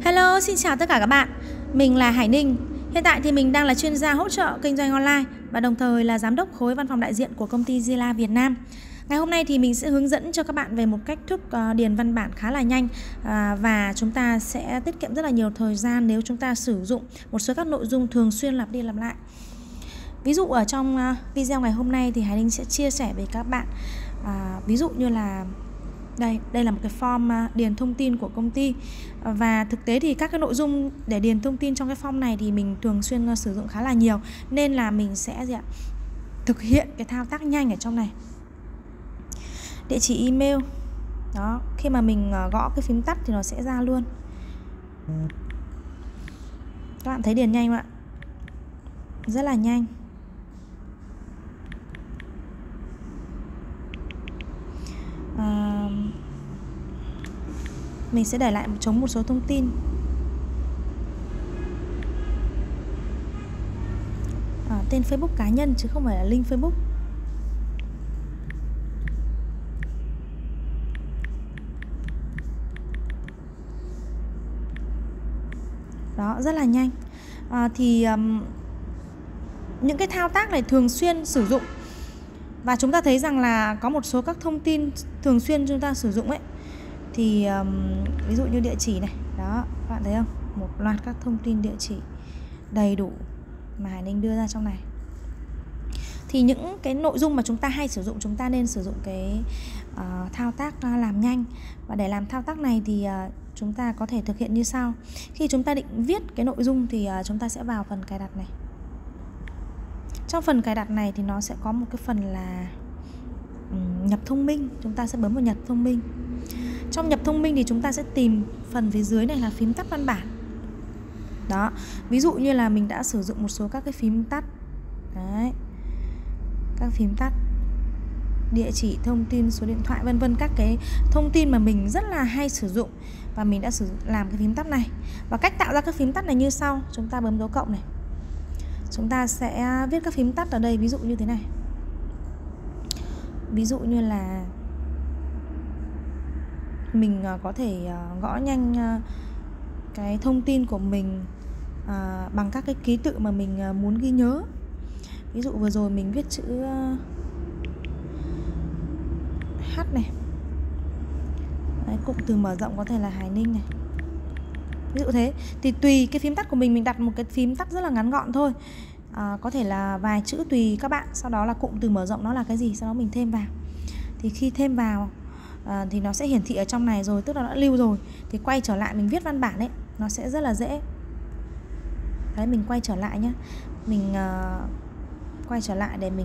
Hello, xin chào tất cả các bạn. Mình là Hải Ninh. Hiện tại thì mình đang là chuyên gia hỗ trợ kinh doanh online và đồng thời là giám đốc khối văn phòng đại diện của công ty Zila Việt Nam. Ngày hôm nay thì mình sẽ hướng dẫn cho các bạn về một cách thức điền văn bản khá là nhanh và chúng ta sẽ tiết kiệm rất là nhiều thời gian nếu chúng ta sử dụng một số các nội dung thường xuyên lặp đi lặp lại. Ví dụ ở trong video ngày hôm nay thì Hải Ninh sẽ chia sẻ với các bạn ví dụ như là đây là một cái form điền thông tin của công ty, và thực tế thì các cái nội dung để điền thông tin trong cái form này thì mình thường xuyên sử dụng khá là nhiều, nên là mình sẽ thực hiện cái thao tác nhanh ở trong này. Địa chỉ email đó, khi mà mình gõ cái phím tắt thì nó sẽ ra luôn. Các bạn thấy điền nhanh không ạ? Rất là nhanh. Mình sẽ để lại một số thông tin. Tên Facebook cá nhân chứ không phải là link Facebook. Đó, rất là nhanh. Những cái thao tác này thường xuyên sử dụng, và chúng ta thấy rằng là có một số các thông tin thường xuyên chúng ta sử dụng ấy, thì ví dụ như địa chỉ này, đó, các bạn thấy không? Một loạt các thông tin địa chỉ đầy đủ mà Hải Ninh đưa ra trong này. Thì những cái nội dung mà chúng ta hay sử dụng, chúng ta nên sử dụng cái thao tác làm nhanh. Và để làm thao tác này thì chúng ta có thể thực hiện như sau. Khi chúng ta định viết cái nội dung thì chúng ta sẽ vào phần cài đặt này. Trong phần cài đặt này thì nó sẽ có một cái phần là nhập thông minh. Chúng ta sẽ bấm vào nhập thông minh. Trong nhập thông minh thì chúng ta sẽ tìm phần phía dưới này là phím tắt văn bản. Đó, ví dụ như là mình đã sử dụng một số các cái phím tắt. Đấy, các phím tắt, địa chỉ, thông tin, số điện thoại, vân vân, các cái thông tin mà mình rất là hay sử dụng, và mình đã làm cái phím tắt này. Và cách tạo ra các phím tắt này như sau. Chúng ta bấm dấu cộng này. Chúng ta sẽ viết các phím tắt ở đây, ví dụ như thế này. Ví dụ như là mình có thể gõ nhanh cái thông tin của mình bằng các cái ký tự mà mình muốn ghi nhớ. Ví dụ vừa rồi mình viết chữ H này. Đấy, cụm từ mở rộng có thể là Hải Ninh này. Ví dụ thế. Thì tùy cái phím tắt của mình đặt một cái phím tắt rất là ngắn gọn thôi. Có thể là vài chữ tùy các bạn. Sau đó là cụm từ mở rộng nó là cái gì, sau đó mình thêm vào. Thì khi thêm vào thì nó sẽ hiển thị ở trong này rồi, tức là đã lưu rồi. Thì quay trở lại mình viết văn bản ấy, nó sẽ rất là dễ. Đấy, mình quay trở lại nhé. Mình quay trở lại để mình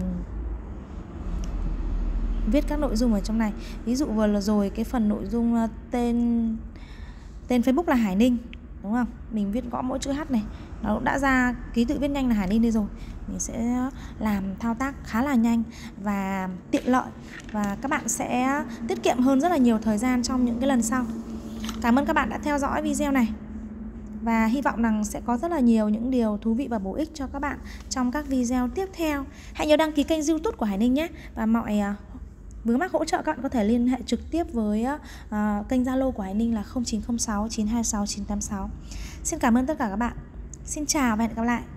viết các nội dung ở trong này. Ví dụ vừa rồi cái phần nội dung tên Facebook là Hải Ninh, đúng không? Mình viết gõ mỗi chữ H này, nó cũng đã ra ký tự viết nhanh là Hải Ninh đây rồi. Mình sẽ làm thao tác khá là nhanh và tiện lợi, và các bạn sẽ tiết kiệm hơn rất là nhiều thời gian trong những cái lần sau. Cảm ơn các bạn đã theo dõi video này, và hy vọng rằng sẽ có rất là nhiều những điều thú vị và bổ ích cho các bạn trong các video tiếp theo. Hãy nhớ đăng ký kênh YouTube của Hải Ninh nhé. Và mọi vướng mắc hỗ trợ các bạn có thể liên hệ trực tiếp với kênh Zalo của Hải Ninh là 0906 926 986. Xin cảm ơn tất cả các bạn. Xin chào và hẹn gặp lại.